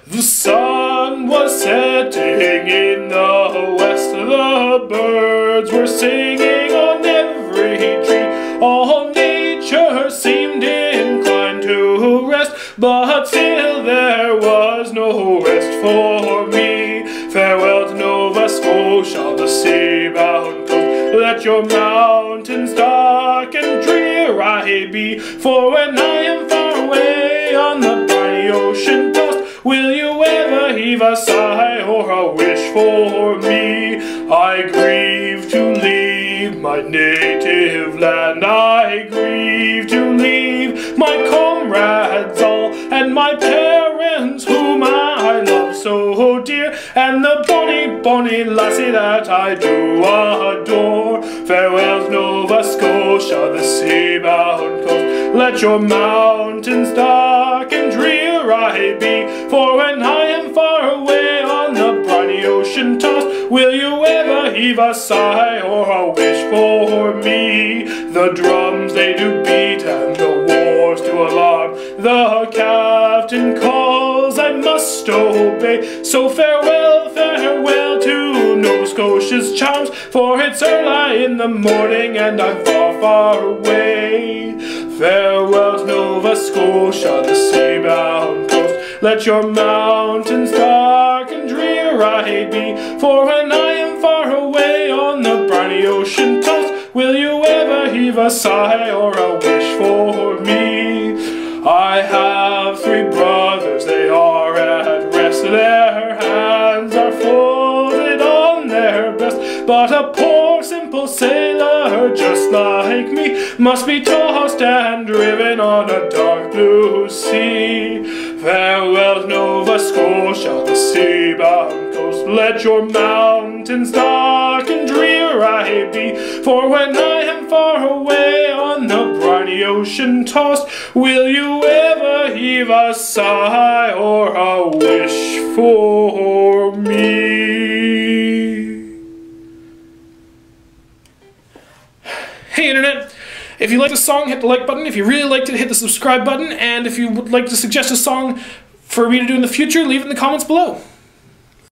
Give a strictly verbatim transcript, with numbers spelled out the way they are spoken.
The sun was setting in the west, the birds were singing on every tree. All nature seemed inclined to rest, but still there was no rest for me. Farewell to Nova Scotia, the sea-bound coast. Let your mountains dark and drear I be, for when I am far away on the briny ocean tossed, will you ever heave a sigh or a wish for me? I grieve to leave my native land, I grieve to leave my comrades all, and my parents whom I love so dear, and the bonny, bonny lassie that I do adore. Farewell Nova Scotia, the sea-bound coast. Let your mountains dark and drear I be, for when I am far away on the briny ocean tossed, will you ever heave a sigh or a wish for me? The drums they do beat and the wars do alarm, the captain calls, I must obey. So farewell, farewell to Nova Scotia's charms, for it's early in the morning and I'm far, far away. Farewell Nova Scotia, the sea-bound coast. Let your mountains dark and drear I be, for when I am far away on the briny ocean tossed, will you ever heave a sigh or a wish for me? I have three brothers, they are at rest, their hands are folded on their breast, but a poor simple sailor just like me must be tossed and driven on a dark blue sea. Farewell Nova Scotia, the sea-bound coast. Let your mountains dark and drear I be, for when I am far away on the briny ocean tossed, will you ever heave a sigh or a wish for me? Hey Internet! If you liked the song, hit the like button. If you really liked it, hit the subscribe button. And if you would like to suggest a song for me to do in the future, leave it in the comments below.